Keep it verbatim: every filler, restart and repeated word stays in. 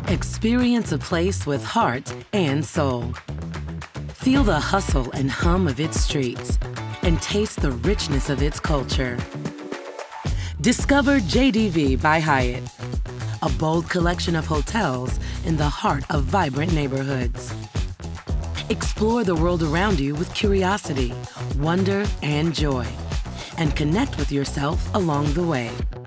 Experience a place with heart and soul. Feel the hustle and hum of its streets and taste the richness of its culture. Discover J D V by Hyatt, a bold collection of hotels in the heart of vibrant neighborhoods. Explore the world around you with curiosity, wonder, and joy, and connect with yourself along the way.